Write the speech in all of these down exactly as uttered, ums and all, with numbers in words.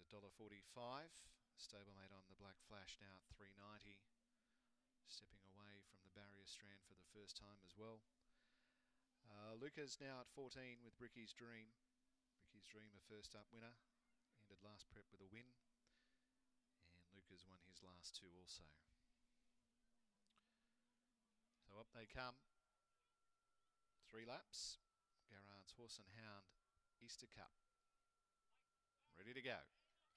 one forty-five. Stablemate on the Black Flash now at three ninety. Stepping away from the barrier strand for the first time as well. Uh, Luca's now at fourteen with Bricky's Dream. Bricky's Dream, a first up winner. Ended last prep with a win. And Luca's won his last two also. So up they come. Three laps. Garrard's Horse and Hound Easter Cup. Ready to go.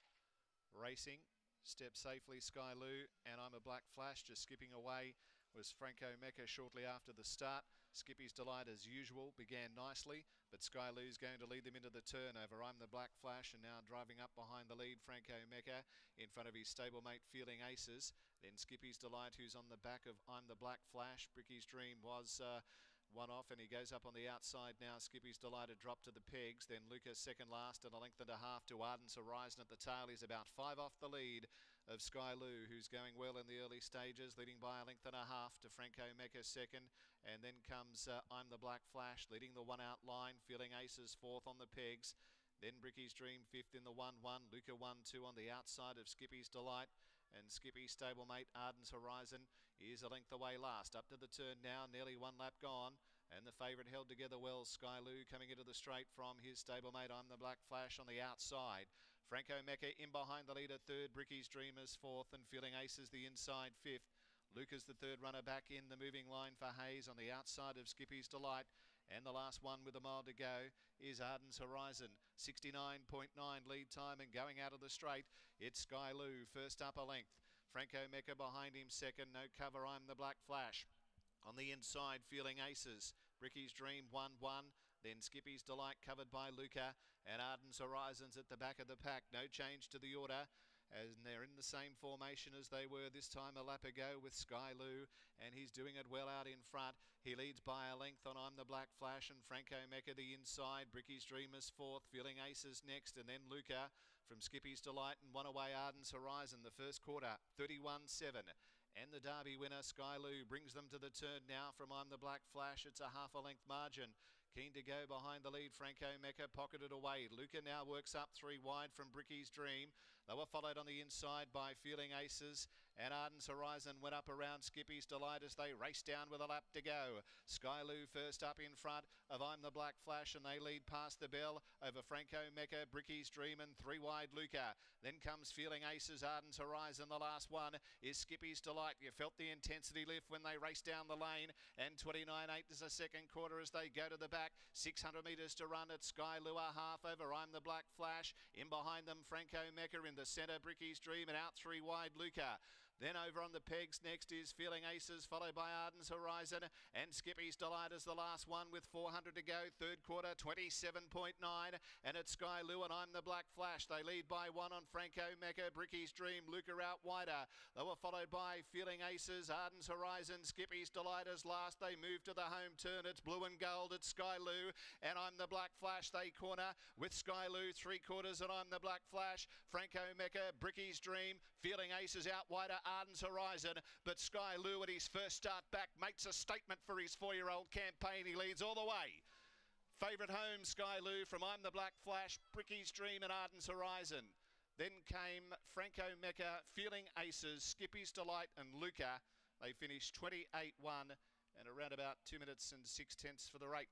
Racing. Step safely, Skylou, and I'm a Black Flash. Just skipping away was Franco Mecca shortly after the start. Skippy's Delight, as usual, began nicely, but Skylou's going to lead them into the turn over I'm the Black Flash, and now driving up behind the lead, Franco Mecca, in front of his stablemate Feeling Aces. Then Skippy's Delight, who's on the back of I'm the Black Flash. Bricky's Dream was uh, one off, and he goes up on the outside now. Skippy's Delight a drop to the pegs. Then Lucas second last, and a length and a half to Ardent's Horizon at the tail. He's about five off the lead of Skylou, who's going well in the early stages, leading by a length and a half to Franco Mecca second. And then comes uh, I'm the Black Flash, leading the one out line. Feeling Aces fourth on the pegs. Then Bricky's Dream fifth in the one one. Luca one two on the outside of Skippy's Delight. And Skippy's stablemate Ardent's Horizon is a length away last. Up to the turn now, nearly one lap gone. And the favourite held together well. Skylou coming into the straight from his stablemate I'm the Black Flash on the outside. Franco Mecca in behind the leader third. Bricky's Dream is fourth, and Feeling Aces the inside fifth. Luca's the third runner back in the moving line for Hayes on the outside of Skippy's Delight. And the last one with a mile to go is Ardent's Horizon. sixty-nine point nine lead time, and going out of the straight, it's Skylou first up a length. Franco Mecca behind him second. No cover, I'm the Black Flash. On the inside, Feeling Aces. Bricky's Dream one one. Then Skippy's Delight covered by Luca. And Ardent's Horizons at the back of the pack. No change to the order, and they're in the same formation as they were this time a lap ago with Skylou, and he's doing it well out in front. He leads by a length on I'm the Black Flash, and Franco Mecca the inside. Bricky's Dream is fourth. Feeling Aces next, and then Luca from Skippy's Delight, and one away Ardent's Horizon. The first quarter, thirty-one seven. And the Derby winner, Skylou, brings them to the turn now from I'm the Black Flash. It's a half a length margin. Keen to go behind the lead, Franco Mecca pocketed away. Luca now works up three wide from Bricky's Dream. They were followed on the inside by Feeling Aces, and Ardent's Horizon went up around Skippy's Delight as they raced down with a lap to go. Skylou first up in front of I'm the Black Flash, and they lead past the bell over Franco Mecca, Bricky's Dream, and three wide Luca. Then comes Feeling Aces, Ardent's Horizon. The last one is Skippy's Delight. You felt the intensity lift when they raced down the lane, and twenty-nine eight is the second quarter as they go to the back. six hundred metres to run at Skylou, a half over I'm the Black Flash. In behind them, Franco Mecca in the centre, Bricky's Dream, and out three wide Luca. Then over on the pegs next is Feeling Aces, followed by Ardent's Horizon, and Skippy's Delight is the last one with four hundred to go. Third quarter, twenty-seven point nine, and it's Skylou and I'm the Black Flash. They lead by one on Franco Mecca, Bricky's Dream, Luca out wider. They were followed by Feeling Aces, Ardent's Horizon, Skippy's Delight as last. They move to the home turn. It's blue and gold. It's Skylou and I'm the Black Flash. They corner with Skylou three quarters and I'm the Black Flash. Franco Mecca, Bricky's Dream, Feeling Aces out wider, Ardent's Horizon, but Skylou at his first start back makes a statement for his four-year-old campaign. He leads all the way. Favourite home, Skylou from I'm the Black Flash, Bricky's Dream, and Ardent's Horizon. Then came Franco Mecca, Feeling Aces, Skippy's Delight, and Luca. They finished twenty-eight one and around about two minutes and six tenths for the rate.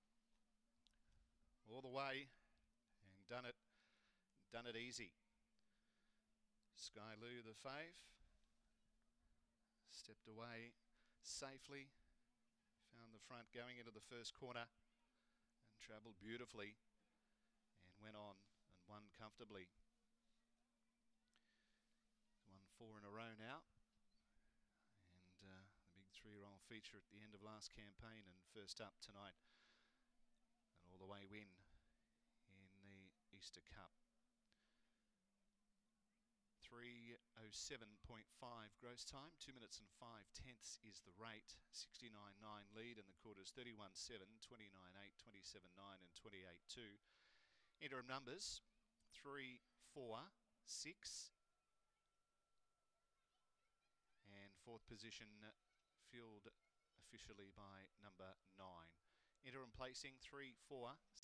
All the way, and done it, done it easy. Skylou, the fave, stepped away safely, found the front going into the first corner, and travelled beautifully, and went on and won comfortably. Won four in a row now, and uh, the big three-year-old feature at the end of last campaign, and first up tonight. An all-the-way win in the Easter Cup. three oh seven point five gross time, two minutes and five tenths is the rate. sixty-nine nine lead in the quarters, thirty-one seven, twenty-nine eight, twenty-seven nine and twenty-eight two. Interim numbers, three, four, six. And fourth position filled officially by number nine. Interim placing, three, four,